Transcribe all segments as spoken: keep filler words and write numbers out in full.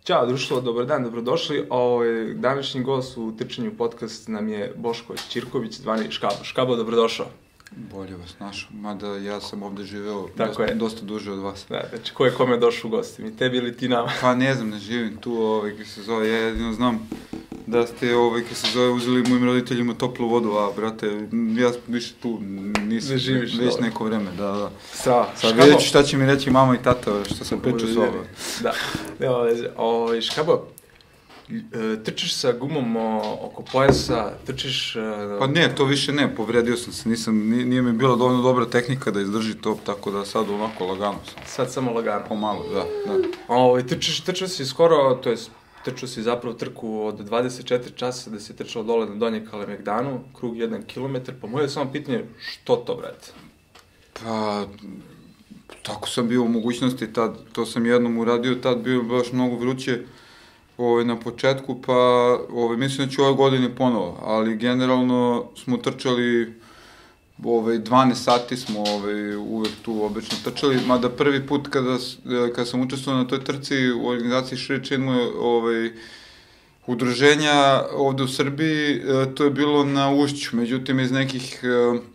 Ćao društvo, dobar dan, dobrodošli. Ovaj, današnji gost u Trčanju podcast nam je Boško Ćirković, zvani Škabo. Škabo, dobrodošao. Bolje vas našao, mada ja sam ovde živeo Tako dosta, je. dosta duže od vas. Da, znači, ko je kome došao u gosti, mi tebi ili ti nama? Pa ne znam, ne živim tu, ovaj, kako se zove, ja jedino znam da ste, ovaj, kako se zove, uzeli mojim roditeljima toplu vodu, a, brate, ja više tu nisam, Ne živiš, već dobro. neko vreme, da, da. Sa, Sad Škabo. vidjet ću šta će mi reći mama i tata, što sam pričao s ovo. Da, nema veze. Ovaj, Škabo, e, trčiš sa gumom o, oko pojasa, trčiš... e, Pa ne, to više ne, povredio sam se, nisam, nije, nije mi bila dovoljno dobra tehnika da izdrži top, tako da sad onako lagano sam. Sad samo lagano. Pomalo, da, da. Ovaj, trčiš, trčao si skoro, to jest trčao si zapravo trku od dvadeset četiri časa da si trčao dole na Donje Kalemegdanu, krug jedan kilometar, pa moje je samo pitanje, što to, brate? Pa, tako sam bio u mogućnosti tad, to sam jednom uradio, tad bio baš mnogo vruće ovaj, na početku, pa ovaj, mislim da ću ove godine ponovo, ali generalno smo trčali, ovaj, dvanaest sati smo ovaj, uvek tu obično trčali, mada prvi put kada, kada sam učestvovao na toj trci u organizaciji Širi Činmo, ovaj, udruženja ovde u Srbiji, to je bilo na Ušću, međutim iz nekih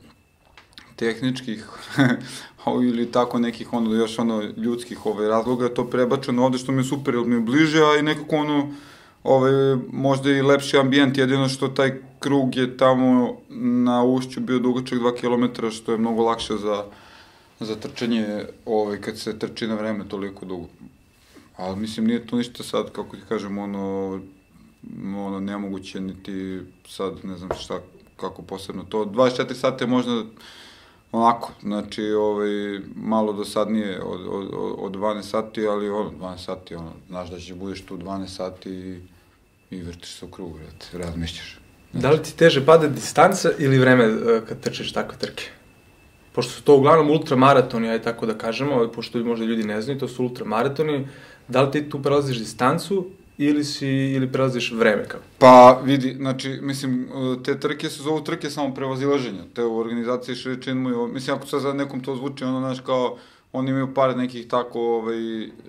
tehničkih ili tako nekih ono, još ono ljudskih ovaj, razloga, to prebačeno ovde što mi je super, jer mi je bliže, a i nekako ono, ovaj, možda i lepši ambijent, jedino što taj krug je tamo na Ušću bio dugačak dva kilometra, što je mnogo lakše za, za trčanje, ovaj, kad se trči na vreme toliko dugo. Ali mislim, nije to ništa sad, kako ti kažem, ono, ono nemoguće, niti sad, ne znam šta, kako posebno to. dvadeset četiri sata je možda onako, znači, ovaj, malo dosadnije od, od, od dvanaest sati, ali ono, dvanaest sati, ono, znaš da ćeš budeš tu dvanaest sati i, i vrtiš se u krug, vrati, razmišljaš. Znači. Da li ti teže pada distanca ili vreme e, kad trčiš takve trke? Pošto su to uglavnom ultramaratoni, aj tako da kažemo, pošto možda ljudi ne znaju, to su ultramaratoni, da li ti tu prelaziš distancu ili si, ili prelaziš vreme kao? Pa, vidi, znači, mislim, te trke se zovu trke samo prevazilaženja, te u organizaciji Širi Činmo, mislim, ako sad za nekom to zvuči, ono, znaš, kao, oni imaju par nekih tako, ovaj, e,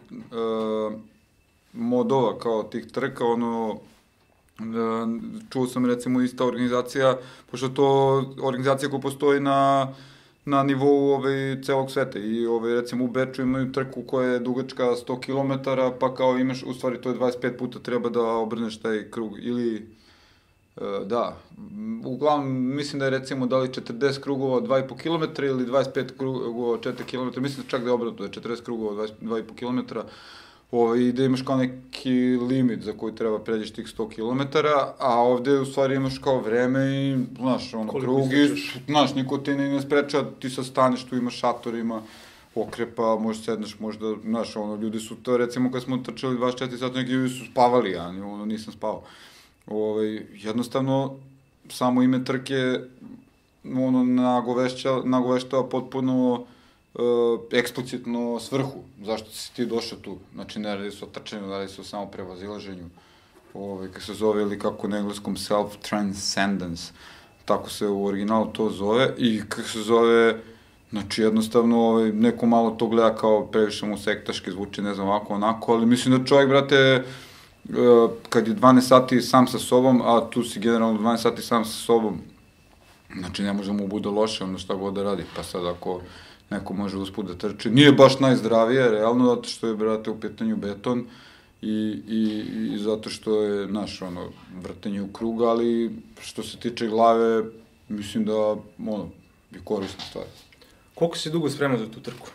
modova, kao tih trka, ono, e, čuo sam, recimo, ista organizacija, pošto to organizacija koja postoji na na nivou ovaj, celog sveta i ovaj, recimo u Beču imaju trku koja je dugačka sto kilometara, pa kao imaš, u stvari to je dvadeset pet puta treba da obrneš taj krug ili, e, da, uglavnom mislim da je recimo da li četrdeset krugova dva i po kilometra ili dvadeset pet krugova četiri kilometra, mislim da čak da je obrnuto, da je četrdeset krugova dva i po kilometra, ovaj, i da imaš kao neki limit za koji treba pređeš tih sto kilometara, a ovde u stvari imaš kao vreme i, znaš, ono, koliko krug i, znaš, niko ti ne, ne spreča, ti sad staneš, tu imaš šator, ima okrepa, možeš sedneš, možda, znaš, ono, ljudi su to, recimo, kad smo trčali dvadeset četiri sata, neki ljudi su spavali, ja, ono, nisam spavao. Ovaj, jednostavno, samo ime trke, ono, nagovešća, nagoveštava potpuno Uh, eksplicitno svrhu, zašto si ti došao tu. Znači, ne radi se o trčanju, radi se o samo prevazilaženju, ovaj, kako se zove, ili kako na engleskom self-transcendence, tako se u originalu to zove, i kako se zove, znači, jednostavno, ovaj, neko malo to gleda kao previše mu sektaški zvuči, ne znam, ovako, onako, ali mislim da čovjek, brate, uh, kad je dvanaest sati sam sa sobom, a tu si generalno dvanaest sati sam sa sobom, znači, ne može mu bude loše, ono šta god da radi, pa sad ako neko može usput da trči. Nije baš najzdravije, realno, zato što je, brate, u pitanju beton i, i, i zato što je, znaš, ono, vrtenje u krug, ali što se tiče glave, mislim da, ono, je korisna stvar. Koliko si dugo spreman za tu trku?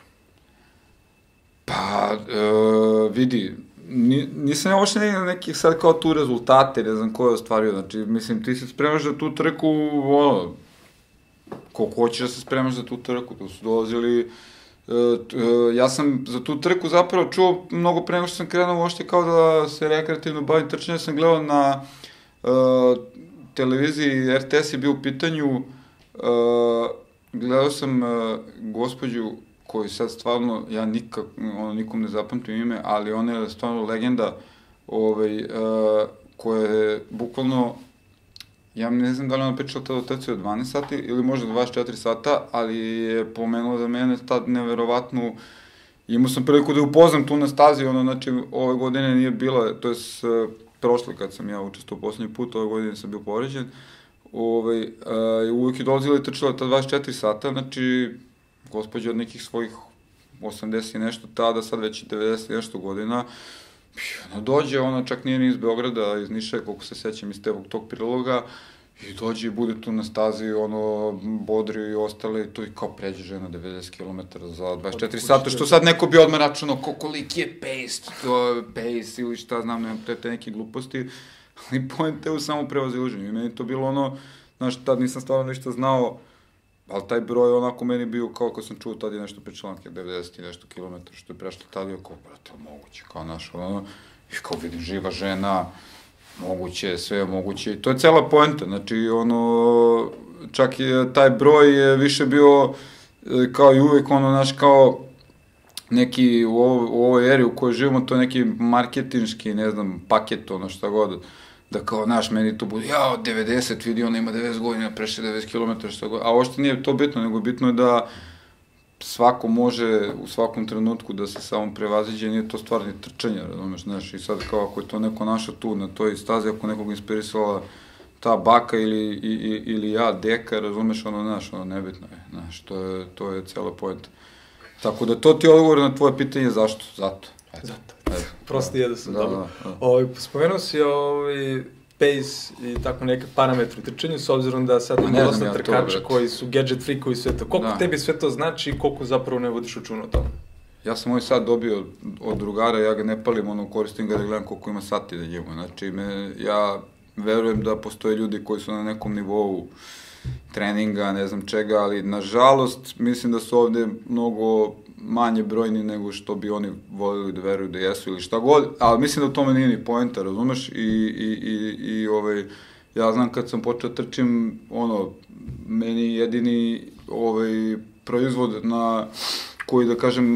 Pa, e, vidi, ni, nisam ja uopšte nekih sad kao tu rezultate, ne znam ko je ostvario, znači, mislim, ti se spremaš za tu trku, ono, koliko hoćeš da se spremaš za tu trku, tu su dolazili, uh, uh, ja sam za tu trku zapravo čuo mnogo pre nego što sam krenuo uopšte kao da se rekreativno bavim trčanjem, sam gledao na uh, televiziji, R T S je bio u pitanju, uh, gledao sam uh, gospođu koju sad stvarno, ja nikak, ono, nikom ne zapamtim ime, ali ona je stvarno legenda, ovaj, uh, koja je bukvalno, ja ne znam da li ona pričala tada o trci od dvanaest sati ili možda dvadeset četiri sata, ali je pomenula za mene tad neverovatnu imao sam priliku da je upoznam tu na stazi, ono, znači, ove godine nije bila, to je s, prošle kad sam ja učestvovao poslednji put, ove godine sam bio povređen, ovaj, uh, uvijek je dolazila i trčala ta dvadeset četiri sata, znači, gospođa od nekih svojih osamdeset i nešto tada, sad već devedeset i nešto godina, ona dođe, ona čak nije ni iz Beograda, iz Niša, koliko se sećam iz tebog tog priloga, i dođe i bude tu na stazi, ono, bodri i ostale, i to i kao pređe žena devedeset kilometara za dvadeset četiri sata, što sad neko bi odmah računao koliki je pace, to pace ili šta znam, nema te, te neke gluposti, ali point je u samo prevazilaženju. I meni to bilo ono, znaš, tad nisam stvarno ništa znao, ali taj broj onako meni bio kao kad sam čuo tad je nešto pričala, devedeset i nešto kilometara, što je prešlo tad je kao, brate, moguće, kao naš, ono, i kao vidim živa žena, moguće, sve je moguće, i to je cela poenta, znači, ono, čak i taj broj je više bio, kao i uvek, ono, znaš, kao neki, u, ovo, u ovoj eri u kojoj živimo, to je neki marketinški, ne znam, paket, ono, šta god, da kao, znaš, meni to bude, jao, devedeset, vidi, ona ima devedeset godina, preše devedeset kilometara, šta god, a ovo što nije to bitno, nego bitno je da svako može u svakom trenutku da se samo prevaziđe, nije to stvar ni trčanja, razumeš, znaš, i sad kao ako je to neko našao tu na toj stazi, ako nekog inspirisala ta baka ili, i, i, ili ja, deka, razumeš, ono, znaš, ono, nebitno je, znaš, to je, to je cela pojenta. Tako da to ti je odgovor na tvoje pitanje zašto, zato. Eto. Zato, eto. prosto je da sam, da, dobro. Da, da. Ovaj, spomenuo si ovaj pace i tako neke parametre u trčanju, s obzirom da sad ima dosta ja trkača to, koji su gadget freak, koji sve to. Koliko da. Tebi sve to znači i koliko zapravo ne vodiš računa o tome? Ja sam ovaj sad dobio od, od drugara, ja ga ne palim, ono, koristim ga da gledam koliko ima sati da njemu. Znači, me, ja verujem da postoje ljudi koji su na nekom nivou treninga, ne znam čega, ali nažalost mislim da su ovde mnogo manje brojni nego što bi oni volili da veruju da jesu ili šta god, ali mislim da u tome nije ni poenta, razumeš, i, i, i, i ovaj, ja znam kad sam počeo trčim, ono, meni jedini ovaj, proizvod na koji, da kažem,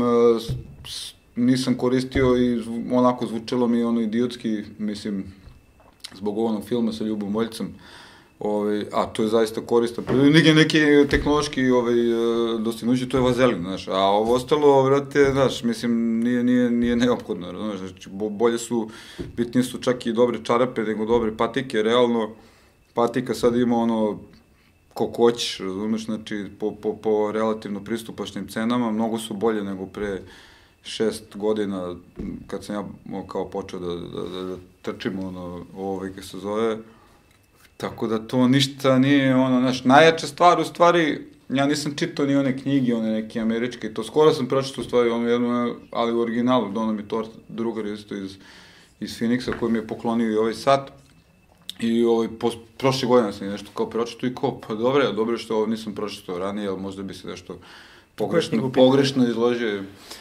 nisam koristio i onako zvučalo mi ono idiotski, mislim, zbog onog filma sa Ljubom Boljcem, Ove, a to je zaista koristan. Neki, neki tehnološki ovaj, dostignući, to je vazelin, znaš, a ovo ostalo, vrate, znaš, mislim, nije, nije, nije neophodno, znaš, znači, bolje su, bitnije su čak i dobre čarape nego dobre patike, realno, patika sad ima ono, koliko hoćeš, razumeš, znači, po, po, po relativno pristupačnim cenama, mnogo su bolje nego pre šest godina, kad sam ja kao počeo da, da, da, da trčim, ono, ovaj, kako se zove. Tako da to ništa nije, ono, znaš, najjača stvar, u stvari, ja nisam čitao ni one knjige, one neke američke, to skoro sam pročitao, u stvari, ono jedno, ali u originalu, dono mi to drugar isto iz, iz Phoenixa, koji mi je poklonio i ovaj sat, i ovaj, po, prošle godine sam nešto kao pročitao i kao, pa dobro, dobro što ovo nisam pročitao ranije, ali možda bi se nešto pogrešno, pogrešno izložio.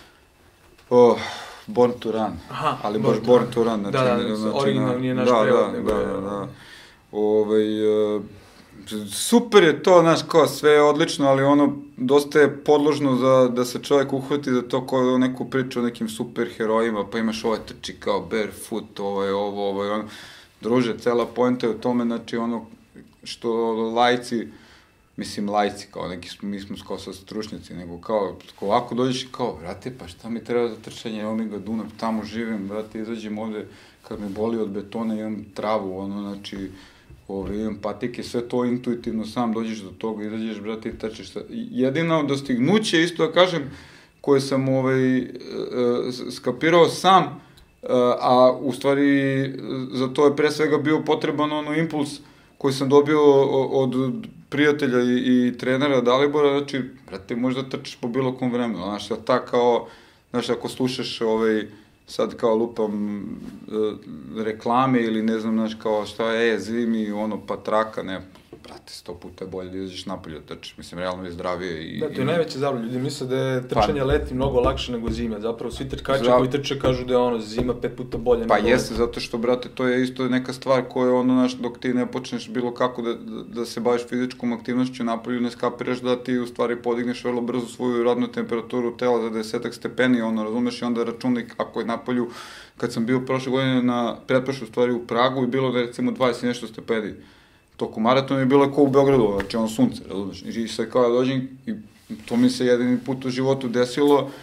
Oh, Born to Run, aha, ali baš Born to Run, znači, da, da, znači, original nije naš prevod, nego da, da, da. Ovaj, uh, super je to, znaš, kao sve je odlično, ali ono, dosta je podložno za, da se čovjek uhvati za to kao neku priču o nekim super herojima, pa imaš ovaj trči kao barefoot, ovo je ovo, ovo je ono. Druže, cela poenta je u tome, znači, ono, što lajci, mislim, lajci, kao neki, mi smo kao sa stručnjaci, nego kao, ovako dođeš i kao, brate, pa šta mi treba za trčanje, evo mi ga Dunav, tamo živim, brate, izađem ovde, kad me boli od betona, imam travu, ono, znači, ove, imam patike, sve to intuitivno sam dođeš do toga, izađeš, brate, i trčiš. Jedino dostignuće, isto da kažem, koje sam ovaj, skapirao sam, a u stvari za to je pre svega bio potreban ono impuls koji sam dobio od prijatelja i, i trenera Dalibora, znači, brate, možda trčiš po bilo kom vremenu, znaš, da ta kao, znaš, ako slušaš ovaj, sad kao lupam e, reklame ili ne znam, znaš, kao šta je, e, zimi, ono, pa traka, ne, brate, sto puta je bolje da izađeš napolje da trčiš, mislim, realno je zdravije i... Da, to je najveće zabavlja, ljudi misle da je trčanje pa, leti mnogo lakše nego zime, zapravo svi trkači zdrav... koji trče kažu da je ono, zima pet puta bolje pa nego... Pa jeste, zato što, brate, to je isto neka stvar koja, ono, znaš, dok ti ne počneš bilo kako da, da, da se baviš fizičkom aktivnošću napolju, ne skapiraš da ti u stvari podigneš vrlo brzo svoju radnu temperaturu tela za desetak stepeni, ono, razumeš, i onda računaj kako je napolju, kad sam bio prošle godine na pretprošle stvari u Pragu i bilo da je recimo dvadeset nešto stepeni. Toku maratona je bilo kao u Beogradu, znači ono sunce, razumeš, i sad kao ja dođem i to mi se jedini put u životu desilo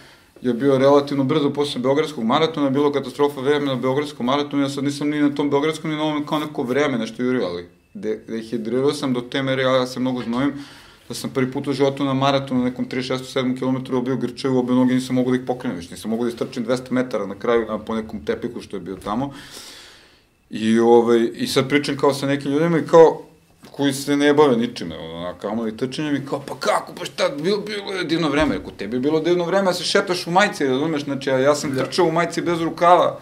je bio relativno brzo posle Beogradskog maratona, bilo katastrofa vreme na Beogradskom maratonu, ja sad nisam ni na tom Beogradskom, ni na ovom kao neko vreme nešto jurio, ali dehidrirao sam do te mere, ja se mnogo znojim, da sam prvi put u životu na maratonu na nekom trideset šest sedam kilometara bio grčev, obe noge nisam mogu da ih pokrenem, već nisam mogu da istrčim dvesta metara na kraju na, po nekom tepiku što je bio tamo. I, ovaj, i sad pričam kao sa nekim ljudima i kao, koji se ne bave ničime, ono, kao i trčanjem i kao, pa kako, pa šta, bilo, bilo je divno vreme, rekao, tebi je bilo divno vreme, a se šetaš u majici, razumeš, znači, ja sam trčao u majici bez rukava,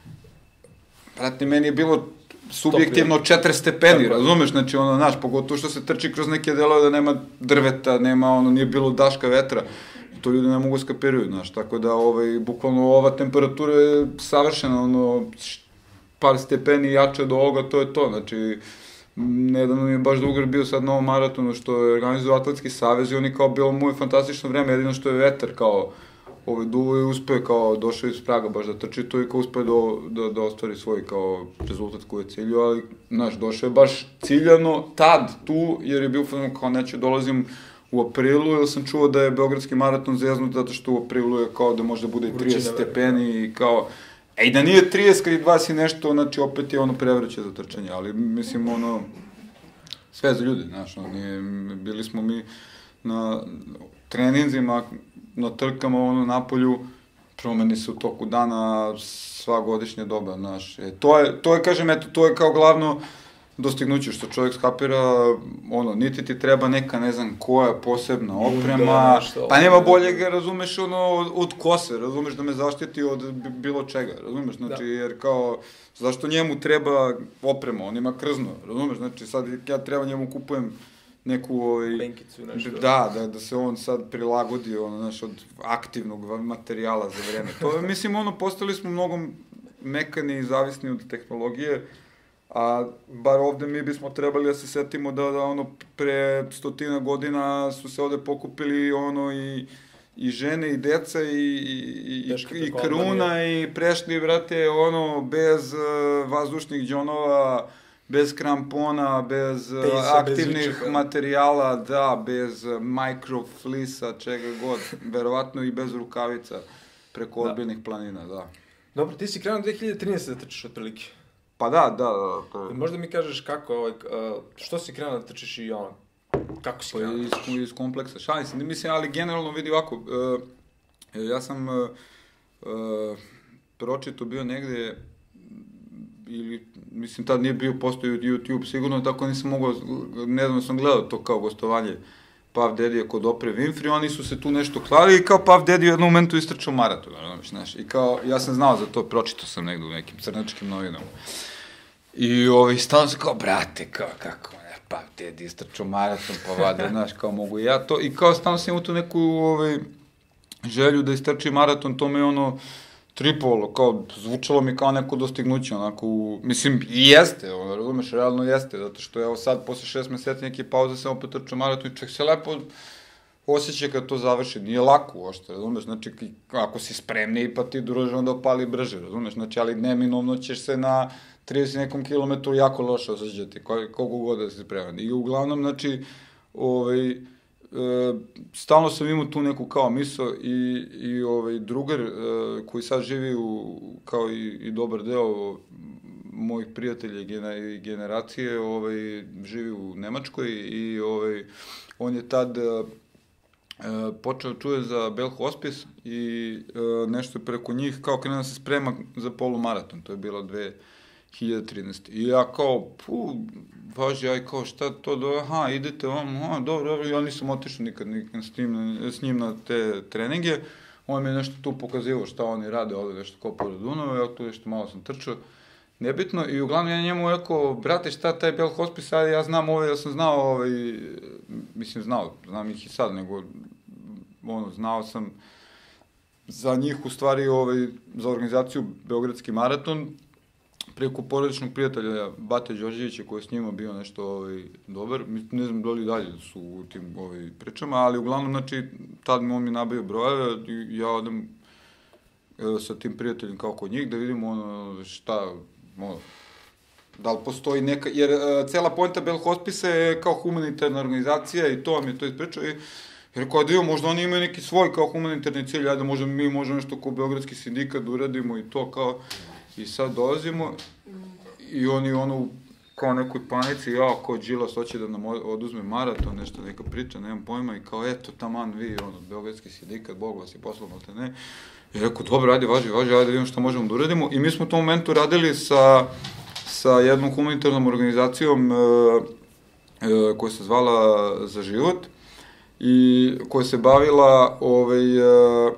brate, meni je bilo subjektivno četiri stepeni, razumeš, znači, ono, znaš, pogotovo što se trči kroz neke delove da nema drveta, nema, ono, nije bilo daška vetra, to ljudi ne mogu skapiraju, znaš, tako da, ovaj, bukvalno ova temperatura je savršena, ono, par stepeni jače od ovoga, to je to, znači, nedavno mi je baš Dugar bio sad na ovom maratonu što je organizuo Atletski savez i oni kao bilo mu je fantastično vreme, jedino što je vetar kao ovaj duvo i uspeo kao došao iz Praga baš da trči to i kao uspeo da, da, da ostvari svoj kao rezultat koji je ciljio, ali znaš, došao je baš ciljano tad tu jer je bio kao neću dolazim u aprilu, jer sam čuo da je Beogradski maraton zeznut zato što u aprilu je kao da može da bude i trideset stepeni i kao e, i da nije trideset kad i dvadeset i nešto, znači opet je ono prevreće za trčanje, ali mislim ono, sve za ljudi, znaš, ono, nije, bili smo mi na treninzima, na trkama, ono, napolju, promeni se u toku dana sva godišnja doba, znaš, e, to je, to je, kažem, eto, to je kao glavno dostignuće, što čovjek skapira, ono, niti ti treba neka, ne znam, koja posebna oprema, pa nema boljeg, razumeš, ono, od kose, razumeš, da me zaštiti od bilo čega, razumeš, znači, jer kao, zašto njemu treba oprema, on ima krzno, razumeš, znači, sad ja treba njemu kupujem neku, ovaj, penkicu, nešto. Da, da, da se on sad prilagodi, ono, znaš, od aktivnog materijala za vreme. To, mislim, ono, postali smo mnogo mekani i zavisni od tehnologije, a bar ovde mi bismo trebali da se setimo da, da ono, pre stotina godina su se ovde pokupili, ono, i, i žene, i deca, i, i, i, i kruna, i prešli, vrate, ono, bez uh, vazdušnih džonova, bez krampona, bez uh, aktivnih bez materijala, da, bez uh, mikroflisa, čega god, verovatno i bez rukavica, preko da. Odbiljnih planina, da. Dobro, ti si krenuo dve hiljade trinaeste da trčiš otprilike. Pa da, da, da. To je... Možda mi kažeš kako, ovaj, uh, što si krenuo da trčiš i ono, kako si krenuo da trčiš? Iz, iz kompleksa, šalim se, mislim, ali generalno vidi ovako, uh, ja sam uh, uh, pročito bio negde, ili, mislim, tad nije bio postoji YouTube sigurno, tako nisam mogao, ne znam, sam gledao to kao gostovanje Puff Daddy kod Oprah Winfrey, oni su se tu nešto klali i kao Puff Daddy u jednom momentu istrčao maraton, znaš, i kao, ja sam znao za to, pročitao sam negde u nekim crnačkim novinama. I ovaj, stavno sam kao, brate, kao, kako, ne, Puff Daddy istrčao maraton, pa vada, znaš, kao mogu i ja to, i kao stavno sam imao tu neku, ovaj, želju da istrči maraton, to me ono, tripovalo, kao, zvučalo mi kao neko dostignuće, onako, mislim, i jeste, ono, razumeš, realno jeste, zato što, evo, sad, posle šest meseci neke pauze sam opet trčao maraton i čak se lepo osjeća kad to završi, nije lako uošte, razumeš, znači, ako si spremniji, pa ti druže, onda opali brže, razumeš, znači, ali neminovno ćeš se na trideset nekom kilometru jako loše osjećati, koliko god da si spreman. I uglavnom, znači, ovaj, E, stalno sam imao tu neku kao miso i, i ovaj drugar e, koji sad živi u, kao i, i dobar deo mojih prijatelja i generacije, ovaj, živi u Nemačkoj i ovaj, on je tad e, počeo čuje za Bell Hospice i e, nešto preko njih kao krenuo se sprema za polumaraton, to je bilo dve hiljade trinaeste. I ja kao, pu, važi, ja kao, šta to, do, aha, idete vam, aha, dobro, dobro, ja nisam otišao nikad, nikad s, tim, s njim na te treninge, on mi je nešto tu pokazivao šta oni rade, ovde nešto kao pored Dunava, ja tu nešto malo sam trčao, nebitno, i uglavnom ja njemu rekao, brate, šta taj Bell Hospice, sad ja znam ove, ja sam znao, ovaj, mislim, znao, znam ih i sad, nego, ono, znao sam za njih, u stvari, ovaj, za organizaciju Beogradski maraton, preko porodičnog prijatelja Bate Đorđevića koji je s njima bio nešto ovaj, dobar, ne znam da li dalje su u tim ovaj, pričama, ali uglavnom, znači, tad mi on mi nabavio brojeve i ja odem e, sa tim prijateljem kao kod njih da vidimo ono, šta, ono, da li postoji neka, jer e, cela poenta Bell Hospice je kao humanitarna organizacija i to vam je to ispričao i I rekao, da možda oni imaju neki svoj kao humanitarni cilj, ajde možda mi možemo nešto kao Beogradski sindikat da uradimo i to kao, i sad dolazimo i oni ono, kao nekoj panici, ja, kao Đilas hoće da nam oduzme maraton, nešto, neka priča, nemam pojma, i kao, eto, taman vi, ono, Beogradski sindikat, Bog vas je poslao, te ne. I rekao, dobro, ajde, važi, važi, ajde, vidimo šta možemo da uradimo. I mi smo u tom momentu radili sa, sa jednom humanitarnom organizacijom e, e, koja se zvala Za život i koja se bavila ovaj, e, e,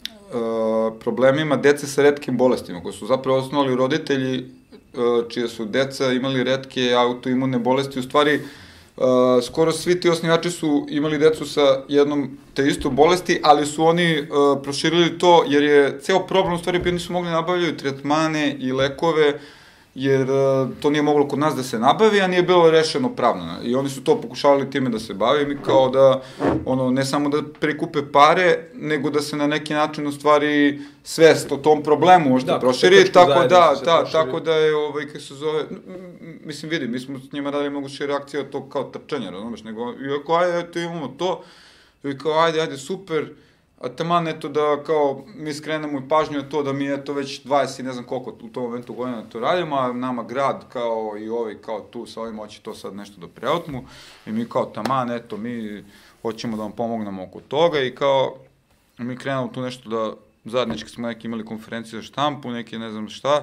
problemima dece sa retkim bolestima, koje su zapravo osnovali roditelji čije su deca imali retke autoimune bolesti. U stvari, skoro svi ti osnivači su imali decu sa jednom te isto bolesti, ali su oni proširili to, jer je ceo problem, u stvari, bio nisu mogli nabavljaju tretmane i lekove, jer to nije moglo kod nas da se nabavi, a nije bilo rešeno pravno. I oni su to pokušavali time da se bavi, mi kao da, ono, ne samo da prikupe pare, nego da se na neki način, u stvari, svest o tom problemu možda proširi, tako da, da, tako da je, ovaj, kako se zove, mislim, vidi, mi smo s njima radili mnogo šire akcije od tog kao trčanja, razumeš, nego, i ako, ajde, eto, imamo to, i kao, ajde, ajde, super, a taman, eto, da, kao, mi skrenemo i pažnju na to da mi, eto, već dvadeset i ne znam koliko u tom momentu godina to radimo, a nama grad, kao, i ovi, kao, tu sa ovim hoće to sad nešto da preotmu, i mi, kao, taman, eto, mi hoćemo da vam pomognemo oko toga, i kao, mi krenemo tu nešto da, zajednički smo neki imali konferencije za štampu, neke, ne znam šta,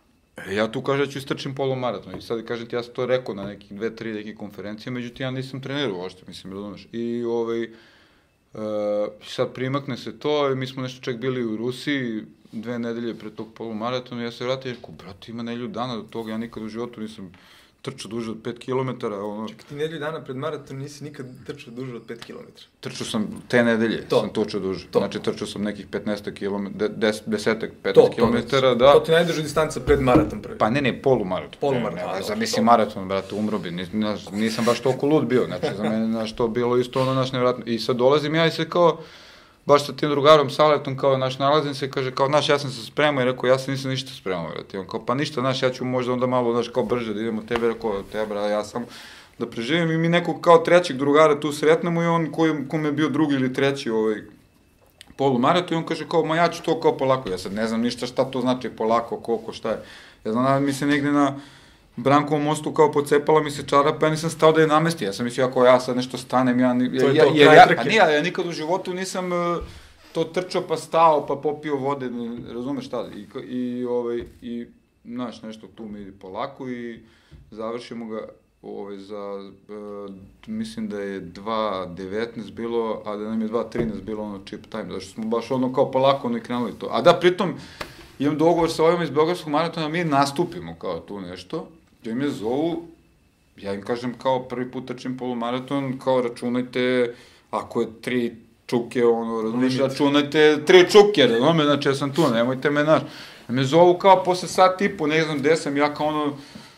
e, ja tu kažem da ću istrčim polumaraton, i sad kažem ti, ja sam to rekao na nekih dve, tri neke konferencije, međutim, ja nisam trenirao ošto, mislim, razumeš, i, ovaj, Uh, sad primakne se to i mi smo nešto čak bili u Rusiji dve nedelje pre tog polumaratona i ja se vratim i rekao, brate, ima nedelju dana do toga, ja nikad u životu nisam trčao duže od pet kilometara. Ono... Čekaj, ti nedelju dana pred maratonom nisi nikad trčao duže od pet kilometara? Trčao sam te nedelje, to. sam točao duže. To. Znači, trčao sam nekih petnaest kilometara, desetak, petnaest kilometara, da. To ti najduža distanca pred maraton prvi? Pa ne, ne, polumaraton. Polumaraton, ne, ne, zamisli maraton, brate, umro bi, nis, nisam baš toliko lud bio, znači, za mene, znaš, to bilo isto ono, naš, nevratno. I sad dolazim ja i se kao, baš sa tim drugarom, Saletom, kao, naš, nalazim se i kaže, kao, znaš, ja sam se spremao i rekao, ja sam nisam ništa spremao, brate. On kao, pa ništa, znaš, ja ću možda onda malo, znaš, kao brže da idemo tebe, rekao, tebra, ja sam da preživim i mi nekog kao trećeg drugara tu sretnemo i on koji, kom je bio drugi ili treći ovaj, polumaraton i on kaže kao, ma ja ću to kao polako, ja sad ne znam ništa šta to znači polako, koliko, šta je. Ja znam, mi se negde na Brankovom mostu kao pocepala mi se čarapa, ja nisam stao da je namesti, ja sam mislio, ako ja sad nešto stanem, ja... To je ja, to, ja, kraj trke. Ja, nije, ja nikad u životu nisam uh, to trčao pa stao, pa popio vode, razumeš šta, i, i, ovaj, i, znaš, nešto tu mi ide polako i završimo ga, ovaj, za, uh, mislim da je dva devetnaest bilo, a da nam je dva trinaest bilo ono chip time, zato što smo baš ono kao polako ono i krenuli to. A da, pritom, imam dogovor sa ovima iz Beogradskog maratona, mi nastupimo kao tu nešto, gdje me zovu, ja im kažem kao prvi put trčim polumaraton, kao računajte, ako je tri čuke, ono, razumiješ, računajte tri čuke, razumiješ, znači ja sam tu, nemojte me, znaš. Me zovu kao posle sat i po, ne znam gde sam, ja kao ono,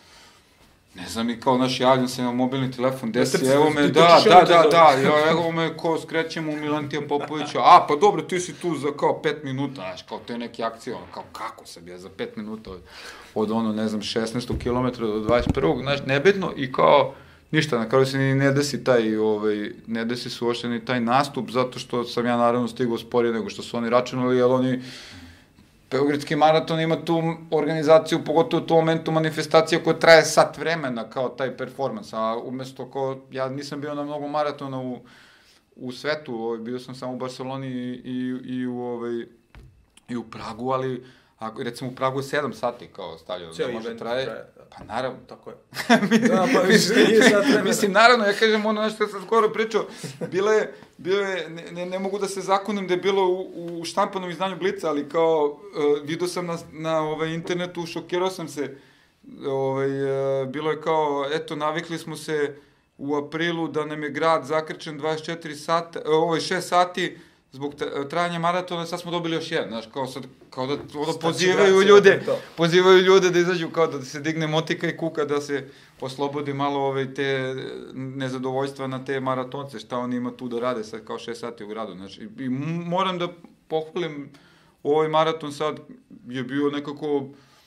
ne znam, i kao naš javljam se na mobilni telefon, desi, evo me, da, da, da, da, evo me, ko skrećemo u Milantija Popovića, a, pa dobro, ti si tu za kao pet minuta, znaš, kao te neke akcije, ono, kao kako sam ja za pet minuta od, od ono, ne znam, šesnaest kilometara do dvadeset prvog, znaš, nebitno, i kao, ništa, na kraju se ni ne desi taj, ovaj, ne desi se uopšte ni taj nastup, zato što sam ja naravno stigao sporije nego što su oni računali, jer oni, Beogradski maraton ima tu organizaciju, pogotovo u tom momentu manifestacija koja traje sat vremena kao taj performans, a umesto kao, ja nisam bio na mnogo maratona u, u svetu, ovaj, bio sam samo u Barceloni i, i, i, u, ovaj, i u Pragu, ali a, recimo u Pragu je sedam sati kao stavljeno, da može traje, traje da. Pa naravno. Tako je. Da, pa više nije sat vremena. Mislim, naravno, ja kažem ono nešto sam skoro pričao, bilo je, bilo je, ne, ne mogu da se zakonim da je bilo u, u štampanom izdanju Blica, ali kao, uh, vidio sam na, na ovaj, internetu, šokirao sam se, ovaj, uh, bilo je kao, eto, navikli smo se u aprilu da nam je grad zakrčen dvadeset četiri sata, uh, ovaj, šest sati, zbog trajanja maratona, sad smo dobili još jedan, znaš, kao sad, kao da ono, pozivaju ljude, pozivaju ljude da izađu, kao da se digne motika i kuka, da se poslobodi malo ove te nezadovoljstva na te maratonce, šta oni ima tu da rade sad kao šest sati u gradu, znači, i moram da pohvalim, ovaj maraton sad je bio nekako,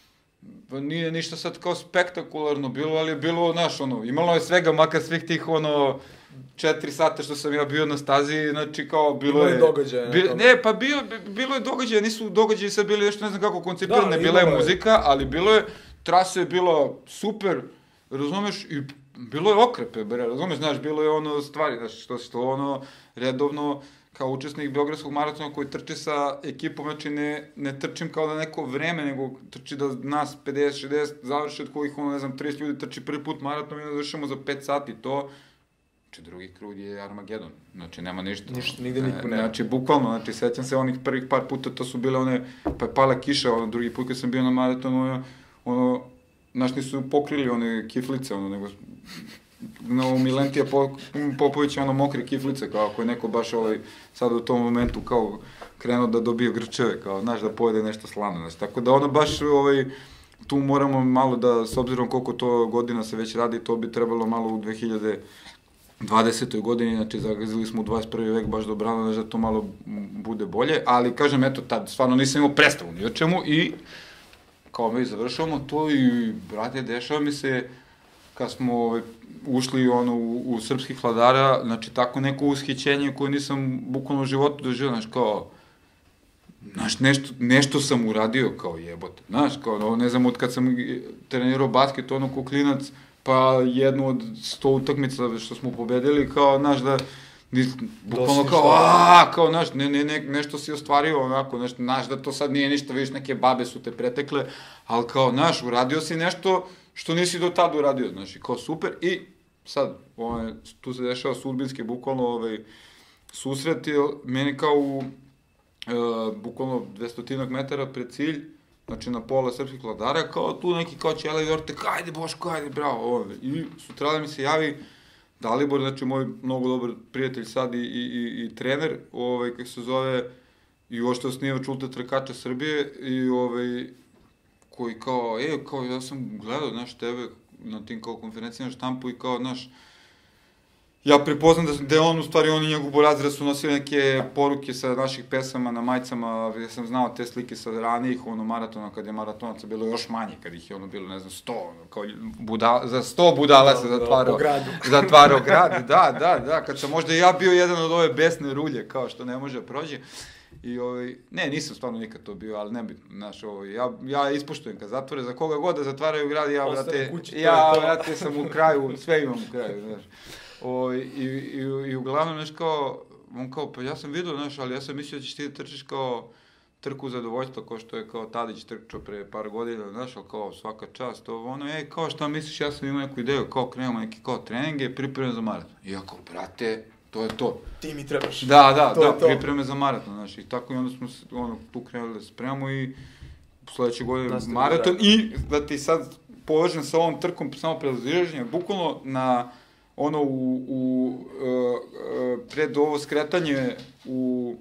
nije ništa sad kao spektakularno bilo, ali je bilo, znaš, ono, imalo je svega, makar svih tih, ono, četiri sata što sam ja bio na stazi, znači, kao, bilo je... događaje. Bi, ne, pa bilo, bilo je događaje, nisu događaji sad bili nešto, ne znam kako koncipirane, bila je muzika, ali bilo je, trasa je bila super, razumeš, i bilo je okrepe, bre, razumeš, znaš, bilo je ono stvari, znaš, što, što ono, redovno, kao učesnik Beogradskog maratona koji trči sa ekipom, znači ne, ne trčim kao da neko vreme, nego trči da nas pedeset šezdeset završi, od kojih, ono, ne znam, trideset ljudi trči prvi put maraton i da završimo za pet sati, to, znači drugi krug je Armagedon, znači nema ništa. Ništa, nigde niko nema. Znači, bukvalno, znači, sećam se onih prvih par puta, to su bile one, pa je pala kiša, ono, drugi put kad sam bio na maratonu, ono, znaš, nisu pokrili one kiflice, ono, nego, no, Milentija Popović je ono mokre kiflice, kao ako je neko baš ovaj, sad u tom momentu kao krenuo da dobije grčeve, kao, znaš, da pojede nešto slano, znaš, tako da ono baš, ovaj, tu moramo malo da, s obzirom koliko to godina se već radi, to bi trebalo malo u dve hiljade dvadesetoj godini, znači zagazili smo u dvadeset prvi vek baš dobrano, znači da to malo bude bolje, ali kažem, eto, tad stvarno nisam imao predstavu ni o čemu i kao mi završavamo to i, brate, dešava mi se, kad smo ovaj, ušli ono, u, u srpskih vladara, znači tako neko ushićenje koje nisam bukvalno u životu doživio, znaš, kao, znaš, nešto, nešto sam uradio kao jebote, znaš, kao, ne znam, od kad sam trenirao basket, ono, ko klinac, pa jednu od sto utakmica što smo pobedili, kao, znaš, da, bukvalno kao, aaa, kao, znaš, ne, ne, ne, nešto si ostvario, onako, znaš, znaš da to sad nije ništa, vidiš, neke babe su te pretekle, ali kao, znaš, uradio si nešto što nisi do tada uradio, znaš, i kao super, i sad, ovaj, tu se dešava sudbinski, bukvalno, ovaj, susret, meni kao u, e, bukvalno dvestotinak metara pred cilj, znači na pola srpskih vladara, kao tu neki kao ćele i orte, ajde Boško, ajde, bravo, ovaj, i sutrada mi se javi Dalibor, znači moj mnogo dobar prijatelj sad i, i, i, i trener, ovaj, kako se zove, i uopšte osnivač Ultra trkača Srbije, i ovaj, koji kao, e, kao, ja sam gledao, znaš, tebe na tim kao konferencijama štampu i kao, znaš, ja prepoznam da, da je on, u stvari, on i njegov Borazira su nosili neke poruke sa naših pesama na majicama, gde sam znao te slike sa ranijih, ono, maratona, kad je maratonaca bilo još manje, kad ih je ono bilo, ne znam, sto, kao, budala, za sto budala se zatvarao, zatvarao grad, da, da, da, kad sam možda ja bio jedan od ove besne rulje, kao što ne može prođe. I ovaj, ne, nisam stvarno nikad to bio, ali nebitno, znaš, ovaj, ja, ja ispuštujem kad zatvore, za koga god da zatvaraju grad, ja, vrate, ja, vrate, sam u kraju, sve imam u kraju, znaš. O, i, i, I uglavnom, znaš, kao, on kao, pa ja sam vidio, znaš, ali ja sam mislio da ćeš ti da trčiš kao trku zadovoljstva, kao što je kao Tadić trčao pre par godina, znaš, ali kao svaka čast, to ono, ej, kao šta misliš, ja sam imao neku ideju, kao krenemo neki kao treninge, pripreme za maraton. I ja kao, brate, to je to. Ti mi trebaš. Da, da, da, pripreme za maraton, znaš, i tako i onda smo se, ono, tu krenuli da se spremamo i sledeće godine maraton i da ti sad povežem sa ovom trkom samo prezilaženja, bukvalno na ono u, u uh, pred ovo skretanje u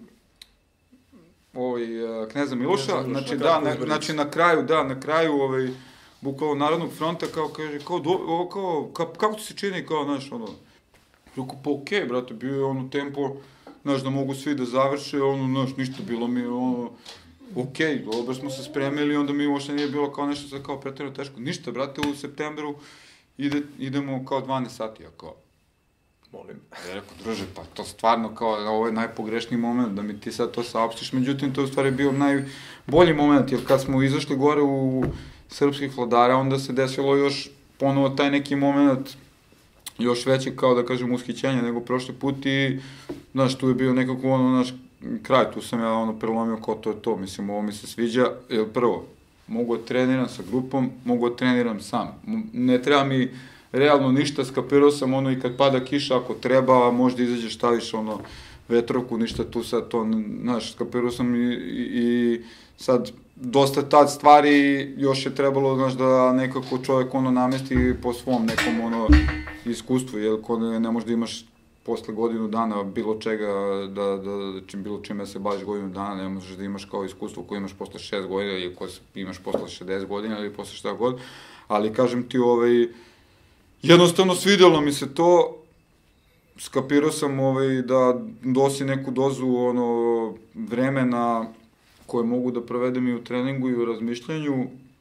ovaj uh, Kneza Miloša, Miloša znači da, na, znači na kraju, da, na kraju ovaj bukvalno Narodnog fronta kao kaže kao do, ovo kao ka, kako ti se čini kao, znaš, ono rekao, pa okej, okay, brate, bio je ono tempo, znaš, da mogu svi da završe, ono, znaš, ništa bilo mi, ono, okej, okay, dobro smo se spremili, onda mi uopšte nije bilo kao nešto sad kao pretjerano teško, ništa, brate, u septembru ide, idemo kao dvanaest sati, ja kao, molim. Ja rekao, druže, pa to stvarno kao, ovo je najpogrešniji moment da mi ti sad to saopštiš, međutim, to je u stvari bio najbolji moment, jer kad smo izašli gore u srpskih vladara, onda se desilo još ponovo taj neki moment, još veće, kao da kažem, ushićenje nego prošli put i, znaš, tu je bio nekako ono, naš kraj, tu sam ja ono prelomio kao to je to, mislim, ovo mi se sviđa, jer prvo, mogu da treniram sa grupom, mogu da treniram sam, ne treba mi realno ništa, skapirao sam ono i kad pada kiša, ako treba, možda izađeš, staviš ono vetrovku, ništa tu sad to, znaš, skapirao sam i, i, i sad dosta tad stvari još je trebalo, znaš, da nekako čovjek ono namesti po svom nekom ono iskustvu, jer ko ne, ne možda imaš posle godinu dana bilo čega, da, da, čim, bilo čime se baviš godinu dana, ne možeš da imaš kao iskustvo koje imaš posle šest godina ili koje imaš posle šezdeset godina ili posle šta god, ali kažem ti, ovaj, jednostavno svidjelo mi se to, skapirao sam ovaj, da dosi neku dozu ono, vremena koje mogu da provedem i u treningu i u razmišljanju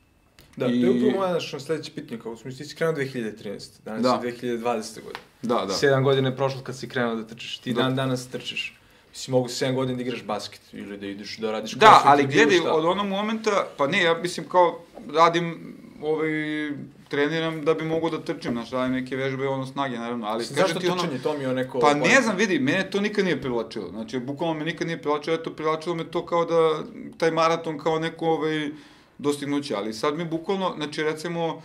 Da, I... to je upravo moja naša sledeća pitanja, kao smo ti si krenuo dve hiljade trinaeste. Danas da. je dve hiljade dvadesete godine. Da, da. Sedam godina je prošlo kad si krenuo da trčiš. Ti da. dan danas trčiš. Mislim, mogu sedam godina da igraš basket ili da ideš da radiš... Da, ali gledaj, od onog momenta, pa ne, ja mislim kao radim, ovaj, treniram da bi mogu da trčim, znaš, radim neke vežbe, ono, snage, naravno, ali... Zašto trčanje, ono, to mi je neko... Pa ne znam, vidi, mene to nikad nije privlačilo, znači, bukvalno me nikad nije privlačilo, eto, privlačilo me to kao da, taj maraton kao neko, ovaj, dostignuće, ali sad mi bukvalno, znači, recimo,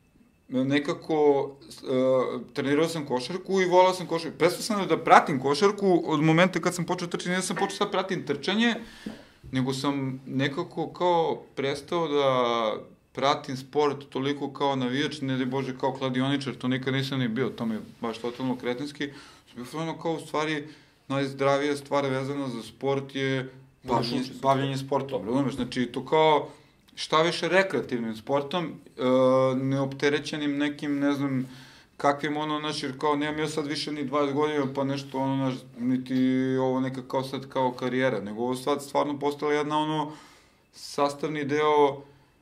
nekako, uh, trenirao sam košarku i volao sam košarku. Prestao sam da pratim košarku od momenta kad sam počeo trčanje, ne sam počeo sad pratim trčanje, nego sam nekako kao prestao da pratim sport toliko kao navijač, ne da bože kao kladioničar, to nikad nisam ni bio, to mi je baš totalno kretinski. Ono kao u stvari najzdravija stvar vezana za sport je bavljenje, bavljenje sportom, razumeš? Znači to kao šta više rekreativnim sportom, e, neopterećenim nekim, ne znam, kakvim ono, znaš, jer kao nemam ja sad više ni dvadeset godina, pa nešto ono, znaš, niti ovo neka kao sad kao karijera, nego ovo sad stvarno postala jedna ono sastavni deo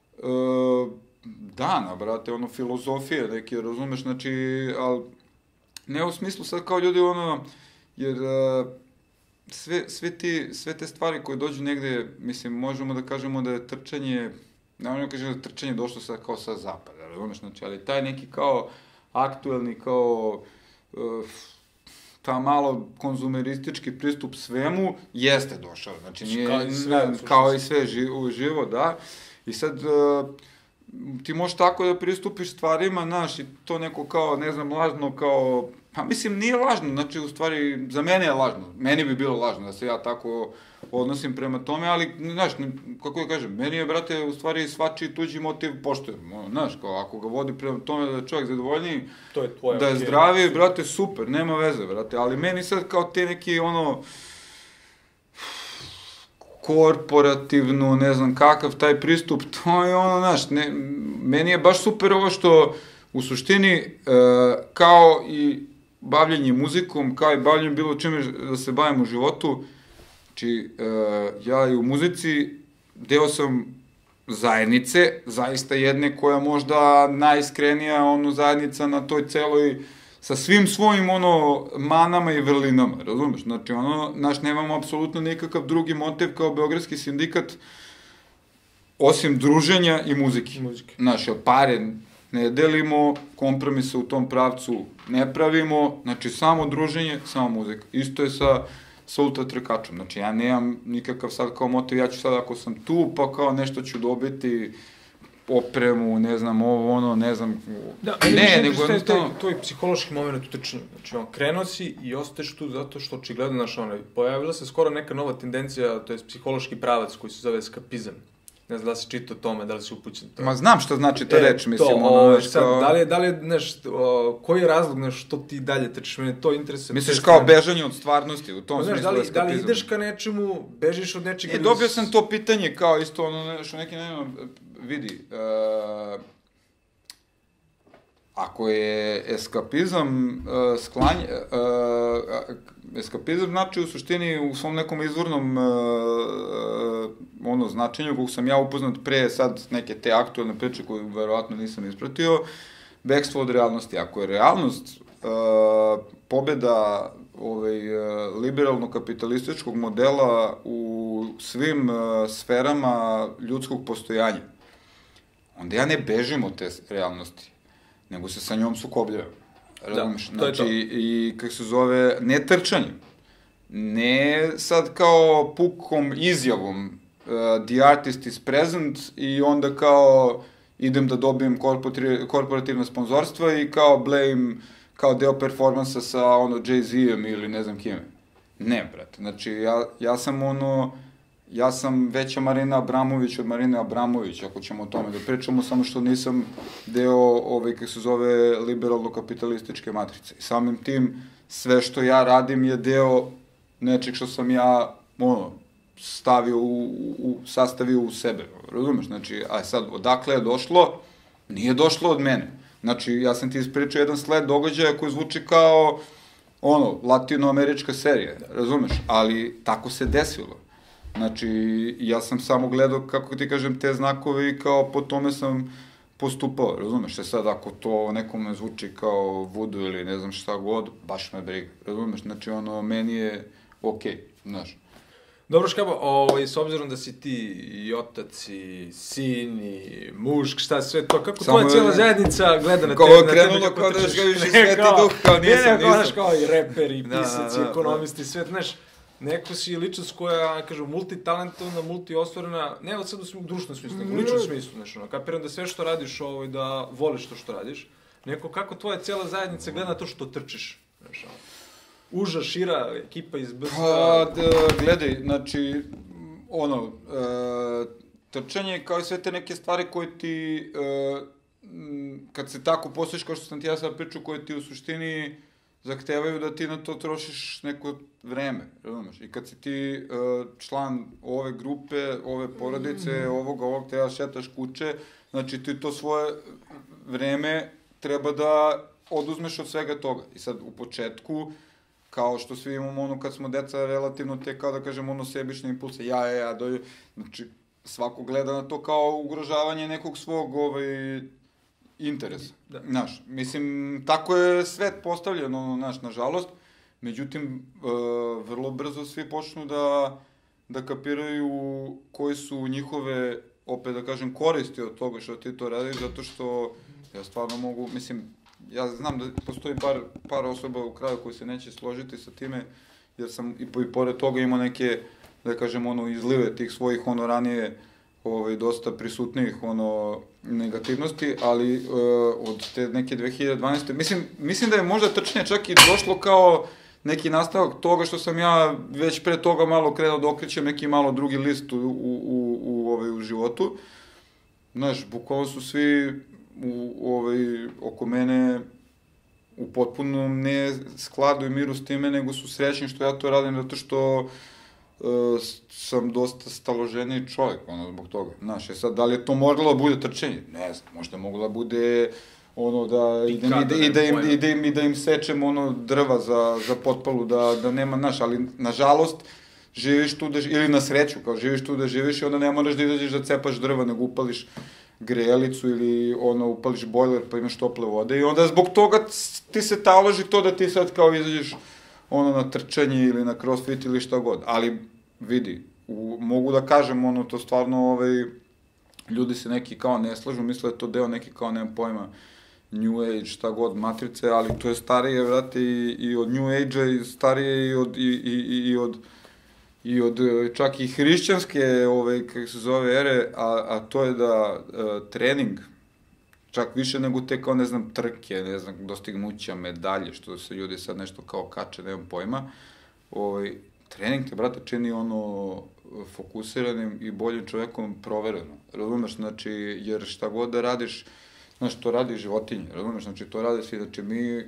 e, dana, brate, ono, filozofije neke, razumeš, znači, ali ne u smislu sad kao ljudi ono, jer e, sve, sve, ti, sve te stvari koje dođu negde, mislim, možemo da kažemo da je trčanje, ne možemo da kažemo da je trčanje došlo sad kao sa zapada, razumeš, znači, ali taj neki kao aktuelni, kao uh, ta malo konzumeristički pristup svemu jeste došao, znači, nije, kao i sve, ne, kao i sve živo, živo, da, i sad uh, ti možeš tako da pristupiš stvarima, znaš, i to neko kao, ne znam, lažno, kao, pa mislim, nije lažno, znači, u stvari, za mene je lažno, meni bi bilo lažno da se ja tako odnosim prema tome, ali, znaš, kako ja kažem, meni je, brate, u stvari, svačiji tuđi motiv poštujem, znaš, kao, ako ga vodi prema tome da je čovjek zadovoljniji, to je tvoje, da je okay, zdraviji, brate, super, nema veze, brate, ali meni sad kao te neki, ono, korporativno, ne znam kakav taj pristup, to je ono, znaš, ne, meni je baš super ovo što, u suštini, e, kao i bavljenje muzikom, kao i bavljenje bilo čime da se bavim u životu, znači, e, ja i u muzici deo sam zajednice, zaista jedne koja možda najiskrenija ono, zajednica na toj celoj, sa svim svojim ono manama i vrlinama, razumeš? Znači, ono, naš, nemamo apsolutno nikakav drugi motiv kao Beogradski sindikat, osim druženja i muzike. Muzike. Znaš, pare ne delimo, kompromise u tom pravcu ne pravimo, znači samo druženje, samo muzika. Isto je sa, sa ultra trkačom, znači ja nemam nikakav sad kao motiv, ja ću sad ako sam tu, pa kao nešto ću dobiti, opremu, ne znam, ovo, ono, ne znam, da, ne, nego jednostavno... To je psihološki moment u trčanju, znači on krenuo si i ostaješ tu zato što očigledno, znaš, ono, pojavila se skoro neka nova tendencija, to je psihološki pravac koji se zove eskapizam. Ne znam da li si čitao tome, da li si upućen to. Ma znam šta znači ta e, reč, mislim, to, ono, znaš, sad, kao... Da li je, da li je, znaš, koji je razlog, znaš, što ti dalje trčiš, mene to interesuje. Misliš kao bežanje od stvarnosti, u tom no, smislu da li, eskapizam. Da li ideš ka nečemu, bežiš od nečega... E, dobio sam to pitanje, kao isto, ono, nešto neki, ne znam, vidi, uh, ako je eskapizam uh, sklanje, uh, eskapizam znači u suštini u svom nekom izvornom uh, uh, ono značenju kog sam ja upoznat pre sad neke te aktualne priče koju verovatno nisam ispratio, bekstvo od realnosti. Ako je realnost uh, pobeda ovaj, uh, liberalno-kapitalističkog modela u svim uh, sferama ljudskog postojanja, onda ja ne bežim od te realnosti, nego se sa njom sukobljavam. Razumiješ? Da, to je to. Znači, i kako se zove, ne trčanjem, ne sad kao pukom izjavom uh, the artist is present i onda kao idem da dobijem korporativne sponzorstva i kao blame, kao deo performansa sa ono Jay-Z-em ili ne znam kime. Ne, brate, znači ja, ja sam ono, ja sam veća Marina Abramović od Marine Abramović, ako ćemo o tome da pričamo, samo što nisam deo ove, kako se zove, liberalno-kapitalističke matrice. I samim tim, sve što ja radim je deo nečeg što sam ja, ono, stavio u, u, sastavio u sebe, razumeš? Znači, a sad, odakle je došlo? Nije došlo od mene. Znači, ja sam ti ispričao jedan sled događaja koji zvuči kao, ono, latinoamerička serija, razumeš? Ali tako se desilo. Znači, ja sam samo gledao, kako ti kažem, te znakove i kao po tome sam postupao, razumeš? E sad, ako to nekome zvuči kao vudu ili ne znam šta god, baš me briga, razumeš? Znači, ono, meni je okej, znaš. Dobro, Škabo, ovaj, s obzirom da si ti i otac, i sin, i muž, šta sve to, kako tvoja cijela zajednica gleda na tebe? Kao krenulo kao da još gaviš i sveti duh, kao nisam, nisam. nisam. Znaš, kao i reperi, i pisaci, i ekonomisti, sve, znaš, neko si ličnost koja, kažem, multitalentovna, multiosvorena, ne od sad u društvenom smislu, nego u ličnom smislu, znaš, ono, kapiram da sve što radiš, ovaj, da voliš to što radiš, neko, kako tvoja cijela zajednica gleda na to što trčiš, znaš, ono. Uža, šira, ekipa iz B S A... Pa, da, gledaj, znači, ono, e, trčanje kao i sve te neke stvari koje ti, e, kad se tako poslušiš, kao što sam ti ja sad pričao, koje ti u suštini zahtevaju da ti na to trošiš neko vreme, razumeš? I kad si ti e, član ove grupe, ove porodice, ovoga, ovog, treba šetaš kuće, znači ti to svoje vreme treba da oduzmeš od svega toga. I sad, u početku, kao što svi imamo, ono, kad smo deca, relativno te, kao da kažem, ono, sebične impulse, ja, ja, ja, doju, znači, svako gleda na to kao ugrožavanje nekog svog, ovaj, interesa, da. Znaš, mislim, tako je svet postavljen, ono, znaš, nažalost, međutim, e, vrlo brzo svi počnu da, da kapiraju koji su njihove, opet da kažem, koristi od toga što ti to radiš, zato što ja stvarno mogu, mislim, ja znam da postoji par, par osoba u kraju koji se neće složiti sa time, jer sam i, i pored toga imao neke, da kažem, ono, izlive tih svojih, ono, ranije, ovaj, dosta prisutnijih, ono, negativnosti, ali uh, od te neke dve hiljade dvanaeste. Mislim, mislim da je možda trčanje čak i došlo kao neki nastavak toga što sam ja već pre toga malo krenuo da okrećem neki malo drugi list u, u, u, u, ovaj, u životu. Znaš, bukvalno su svi u, ovaj, oko mene u potpunom ne skladu i miru s time, nego su srećni što ja to radim, zato što uh, sam dosta staloženiji čovjek, ono, zbog toga. Znaš, je sad, da li je to moglo da bude trčanje? Ne znam, možda moglo da bude ono da idem i da, i da, im, i da, im, i da im sečem ono drva za, za potpalu, da, da nema, znaš, ali nažalost živiš tu da, ili na sreću, kao živiš tu da živiš i onda ne moraš da izađeš da cepaš drva, nego upališ grejalicu ili ono, upališ bojler pa imaš tople vode i onda zbog toga ti se taloži to da ti sad kao izađeš ono na trčanje ili na crossfit ili šta god, ali vidi, u, mogu da kažem ono, to stvarno ovaj, ljudi se neki kao ne slažu, misle da je to deo neki kao, nemam pojma, New Age, šta god, matrice, ali to je starije, vrate, i, i od New Age-a, i starije i od, i, i, i od, i od čak i hrišćanske, ove, kako se zove, ere, a, a to je da uh, trening, čak više nego te kao, ne znam, trke, ne znam, dostignuća, medalje, što se ljudi sad nešto kao kače, nemam pojma, ovaj, trening te, brate, čini ono fokusiranim i boljim čovekom provereno, razumeš, znači, jer šta god da radiš, znaš, to radi životinje, razumeš, znači, to radi svi, znači, mi e,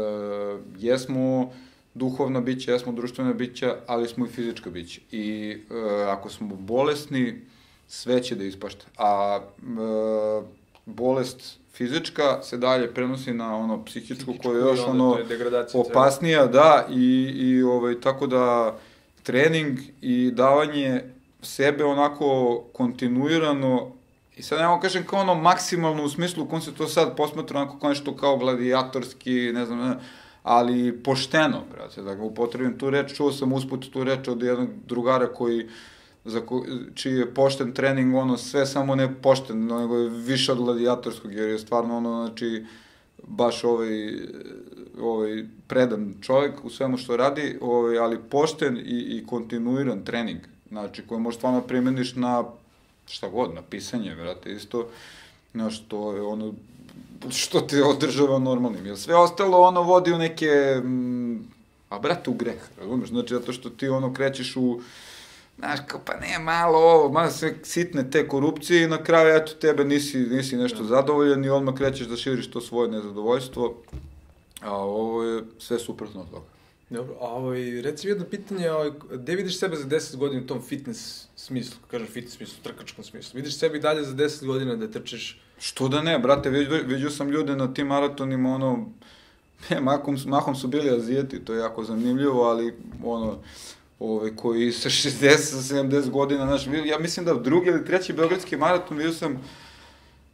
jesmo duhovna bića, jesmo društvena bića, ali smo i fizička bića. I e, ako smo bolesni, sve će da ispašta. A e, bolest fizička se dalje prenosi na ono psihičku, koja je još ono opasnija, da, i, i ovaj, tako da trening i davanje sebe onako kontinuirano, i sad nemo kažem kao ono maksimalno u smislu u kom se to sad posmatra onako kao nešto kao gladijatorski, ne znam, ne, ali pošteno, brate, da ga upotrebim tu reč, čuo sam usput tu reč od jednog drugara koji, za ko, čiji je pošten trening, ono, sve samo ne pošten, nego je više od gladijatorskog, jer je stvarno ono, znači, baš ovaj, ovaj predan čovjek u svemu što radi, ovaj, ali pošten i, i kontinuiran trening, znači, koji možeš stvarno primeniš na šta god, na pisanje, brate, isto, znaš, to je ono, što te održava normalnim, jer sve ostalo ono vodi u neke, m, a brate, u greh, razumeš, znači, zato što ti ono krećeš u, znaš, kao, pa ne, malo ovo, malo sve sitne te korupcije i na kraju, eto, tebe nisi, nisi nešto zadovoljan i odmah krećeš da širiš to svoje nezadovoljstvo, a ovo je sve suprotno od toga. Dobro, a ovaj, reci jedno pitanje, ovaj, gde vidiš sebe za deset godina u tom fitness smislu, kažem fitness smislu, trkačkom smislu? Vidiš sebi dalje za deset godina da trčiš? Što da ne, brate, vidio sam ljude na tim maratonima, ono, ne, mahom, mahom su bili Azijeti, to je jako zanimljivo, ali, ono, ove, koji sa šezdeset, sedamdeset godina, znaš, ja mislim da drugi ili treći beogradski maraton vidio sam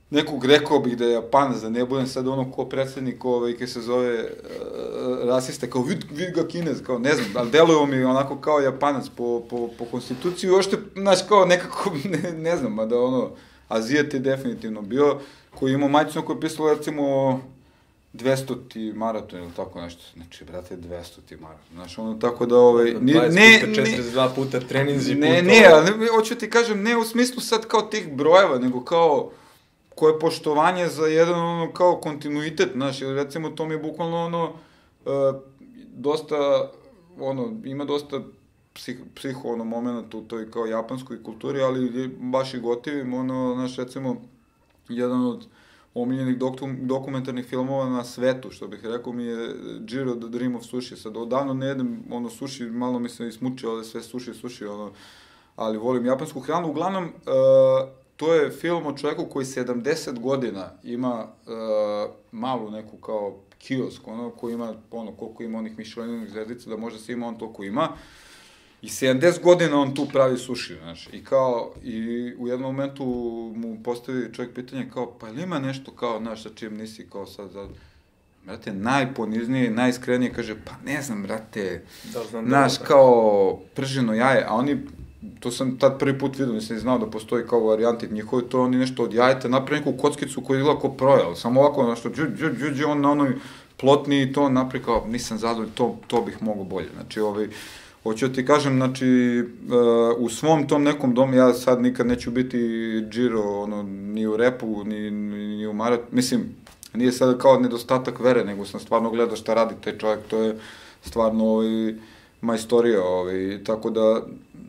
nekog, rekao bih da je Japanac, da ne budem sad ono ko predsednik, ovaj, kaj se zove uh, rasista, kao vid, vid ga Kinez, kao ne znam, ali deluju mi onako kao Japanac po, po, po konstituciji, ošte, znaš, kao nekako, ne, ne znam, a da ono, Azijat je definitivno bio, koji imao majicu koja je pisala, recimo, dvestoti maraton ili tako nešto. Znači, brate, dvestoti maraton. Znaš, ono, tako da, ovaj... Ne, dvadeset puta, četrdeset dva puta treninzi, ne, puta... Ne, ne, ne, hoću ti kažem, ne u smislu sad kao tih brojeva, nego kao koje poštovanje za jedan, ono, kao kontinuitet, znaš, jer recimo to mi je bukvalno, ono, uh, dosta, ono, ima dosta psih, psiho, ono, momenta u toj kao japanskoj kulturi, ali baš i gotivim, ono, znaš, recimo, jedan od omiljenih dokumentarnih filmova na svetu, što bih rekao, mi je Jiro the Dream of Sushi. Sad, odavno ne jedem, ono, sushi, malo mi se ismučio, ali sve sushi, sushi, ono, ali volim japansku hranu. Uglavnom, uh, to je film o čoveku koji sedamdeset godina ima uh, malu neku kao kiosk, ono, koji ima, ono, koliko ima onih Michelinovih zvezdica, da možda se ima, on toliko ima. I sedamdeset godina on tu pravi suši, znaš, i kao, i u jednom momentu mu postavi čovjek pitanje kao, pa ili ima nešto kao, znaš, sa čim nisi kao sad, za... brate, najponiznije, najiskrenije, kaže, pa ne znam, brate, da, znam, znaš, da, kao prženo jaje, a oni, to sam tad prvi put vidio, nisam znao da postoji kao varijanti njihove, to oni nešto od jajeta, napravi neku kockicu koja je izgleda kao projel, samo ovako, znaš, to, džu, džu, džu, džu, on na onoj plotni i to napravi kao, nisam zadovoljno, to, to bih mogo bolje, znači, ovaj, hoću ti kažem, znači, uh, u svom tom nekom domu, ja sad nikad neću biti Jiro, ono, ni u repu, ni, ni, ni u marat, mislim, nije sad kao nedostatak vere, nego sam stvarno gledao šta radi taj čovjek, to je stvarno, ovaj, majstorija, ovaj, tako da,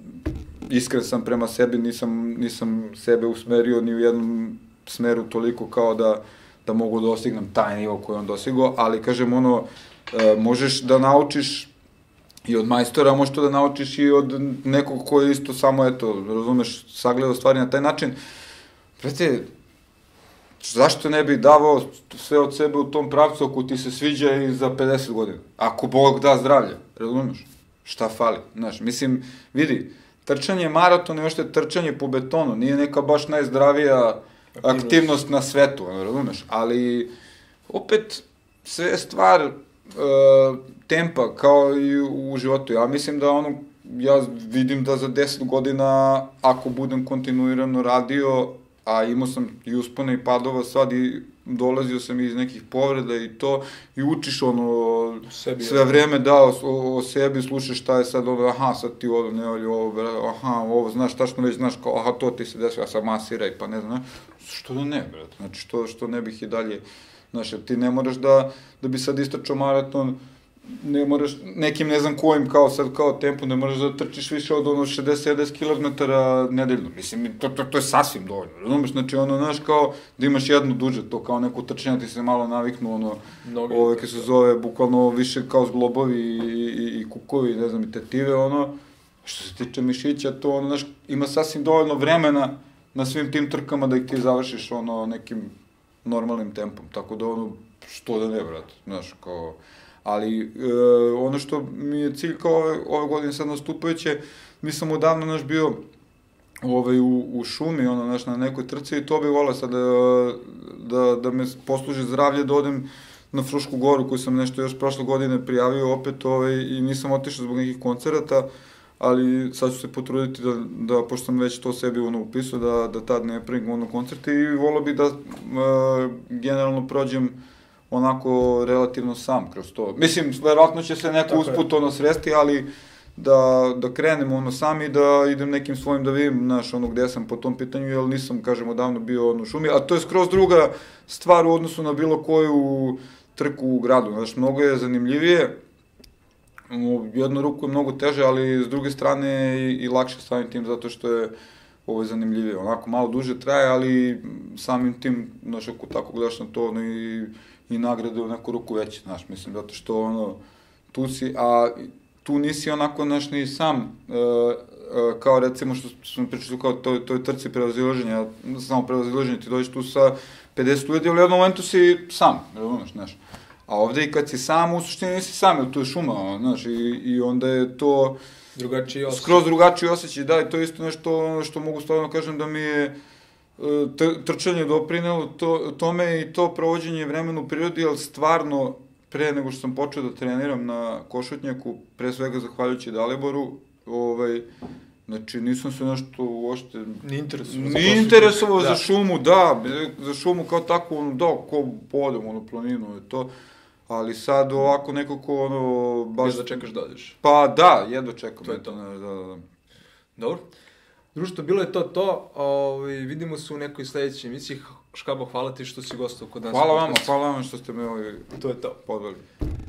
iskren sam prema sebi, nisam, nisam sebe usmerio ni u jednom smeru toliko kao da, da mogu da ostignem taj nivo koji on dosigao, ali, kažem, ono, uh, možeš da naučiš i od majstora, možeš to da naučiš i od nekog ko je isto samo, eto, razumeš, sagledao stvari na taj način. Prete, zašto ne bi davao sve od sebe u tom pravcu ako ti se sviđa i za pedeset godina? Ako Bog da zdravlje, razumeš? Šta fali? Znaš, mislim, vidi, trčanje maratona i ošte trčanje po betonu nije neka baš najzdravija aktivnost, aktivnost na svetu, razumeš? Ali, opet, sve je stvar uh, tempa, kao i u životu. Ja mislim da ono, ja vidim da za deset godina, ako budem kontinuirano radio, a imao sam i uspone i padova sad i dolazio sam iz nekih povreda i to, i učiš ono, sebi, sve vreme, da, o, o sebi, slušaš šta je sad ono, aha, sad ti ovo, ne voli ovo, aha, ovo, znaš, tačno već znaš, kao, aha, to ti se desilo, ja sam masiraj, pa ne znam, ne, što da ne, brate, znači, što, što ne bih i dalje, znaš, ti ne moraš da, da bi sad istračao maraton, ne moraš, nekim ne znam kojim, kao sad, kao tempo, ne moraš da trčiš više od ono šezdeset sedamdeset kilometara nedeljno. Mislim, to, to, to je sasvim dovoljno, razumeš? Znači, ono, znaš, kao da imaš jedno duže, to kao neko trčanje, ti se malo naviknu, ono, ove, kaj se zove, bukvalno više kao zglobovi i, i, i kukovi, ne znam, i tetive, ono, što se tiče mišića, to, ono, znaš, ima sasvim dovoljno vremena na svim tim trkama da ih ti završiš, ono, nekim normalnim tempom, tako da, ono, što da ne, brate, znaš, kao... Ali e, ono što mi je cilj kao ove, ove godine sad nastupajuće, mi sam odavno naš bio ovaj, u, u šumi, ono, naš, na nekoj trci i to bi volao sad da, da, da me posluži zdravlje, da odem na Frušku goru koju sam nešto još prošle godine prijavio opet ovaj, i nisam otišao zbog nekih koncerata, ali sad ću se potruditi da, da pošto sam već to sebi ono upisao, da, da tad ne pravim ono koncerte i volao bi da e, generalno prođem onako relativno sam kroz to. Mislim, verovatno će se neko usput ono sresti, ali da, da krenem ono sam i da idem nekim svojim da vidim, znaš, ono gde sam po tom pitanju, jer nisam, kažem, odavno bio ono u šumi, a to je skroz druga stvar u odnosu na bilo koju trku u gradu, znaš, mnogo je zanimljivije, u jednu ruku je mnogo teže, ali s druge strane i, i lakše samim tim, zato što je ovo je zanimljivije, onako malo duže traje, ali samim tim, znaš, ako tako gledaš na to, ono, i i nagrade u neku ruku veće, znaš, mislim, zato što, ono, tu si, a tu nisi onako, znaš, ni sam, e, e, kao recimo što smo pričali kao toj, toj trci prevazilaženja, samo prevazilaženja, ti dođeš tu sa pedeset ljudi, ali u jednom momentu si sam, razumeš, znaš, a ovde i kad si sam, u suštini nisi sam, jer tu je šuma, znaš, i, i onda je to drugačiji osjećaj. Skroz drugačiji osjećaj, da, i to je isto nešto što mogu stvarno kažem da mi je trčanje doprinelo to, tome i to provođenje vremena u prirodi, ali stvarno, pre nego što sam počeo da treniram na košutnjaku, pre svega zahvaljujući Daliboru, ovaj, znači nisam se nešto uopšte... Ni interesovao. Ni interesovao za šumu, da, za šumu kao tako, ono, da, ko podem, ono, planinu je to, ali sad ovako neko ko, ono, baš... Jedva čekaš da odeš. Pa da, jedva čekam. To je to. Da, da, da. Dobro. Društvo, bilo je to to, ovaj, vidimo se u nekoj sledećoj emisiji. Škabo, hvala ti što si gostao kod nas. Hvala vama, hvala vama što ste me ovaj, to je to. podveli.